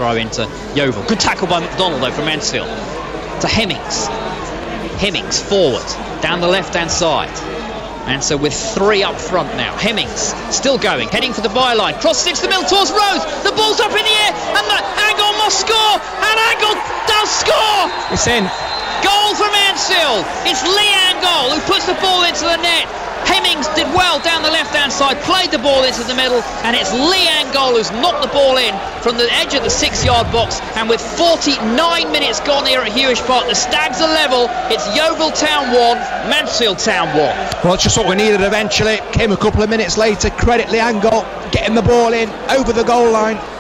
throw into Yeovil. Good tackle by McDonald though from Mansfield. To Hemmings. Hemmings forward, down the left-hand side. And so with 3 up front now. Hemmings still going, heading for the byline. Crosses into the middle towards Rose. The ball's up in the air, and the Angol must score. And Angol does score. It's in. Goal for Mansfield. It's Lee Angol who puts the ball into the net. Hemmings did well down the left-hand side, played the ball into the middle, and it's Lee Angol who's knocked the ball in from the edge of the 6-yard box. And with 49 minutes gone here at Hewish Park, the Stags are level. It's Yeovil Town 1, Mansfield Town 1. Well, it's just what we needed eventually. Came a couple of minutes later. Credit Lee Angol getting the ball in over the goal line.